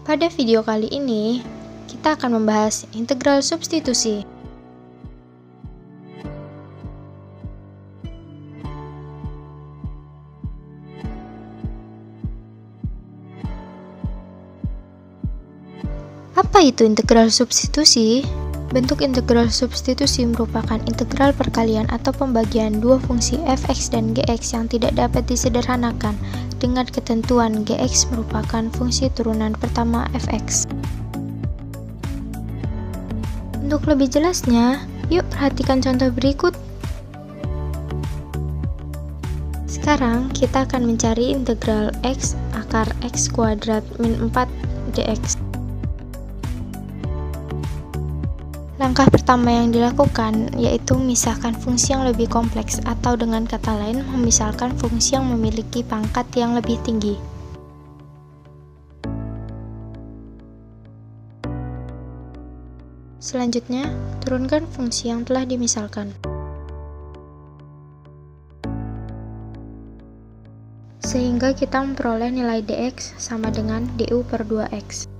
Pada video kali ini, kita akan membahas integral substitusi. Apa itu integral substitusi? Bentuk integral substitusi merupakan integral perkalian atau pembagian dua fungsi f(x) dan g(x) yang tidak dapat disederhanakan dengan ketentuan g(x) merupakan fungsi turunan pertama f(x). Untuk lebih jelasnya, yuk perhatikan contoh berikut. Sekarang kita akan mencari integral x akar x kuadrat min 4 dx. Langkah pertama yang dilakukan yaitu memisahkan fungsi yang lebih kompleks, atau dengan kata lain memisalkan fungsi yang memiliki pangkat yang lebih tinggi. Selanjutnya, turunkan fungsi yang telah dimisalkan. Sehingga kita memperoleh nilai dx sama dengan du per 2x.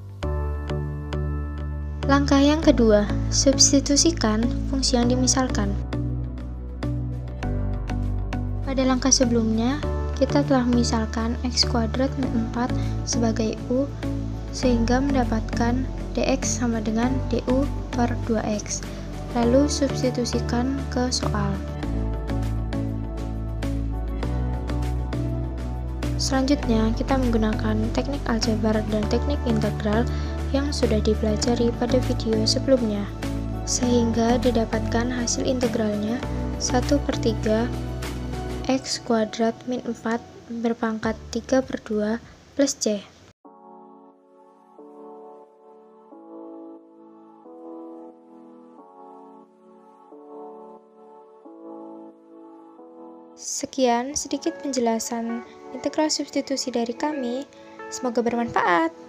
Langkah yang kedua, substitusikan fungsi yang dimisalkan. Pada langkah sebelumnya, kita telah memisalkan x kuadrat min 4 sebagai u, sehingga mendapatkan dx sama dengan du per 2x. Lalu substitusikan ke soal. Selanjutnya, kita menggunakan teknik aljabar dan teknik integral yang sudah dipelajari pada video sebelumnya, sehingga didapatkan hasil integralnya 1/3 x kuadrat min 4 berpangkat 3/2 plus c. Sekian sedikit penjelasan integral substitusi dari kami, semoga bermanfaat.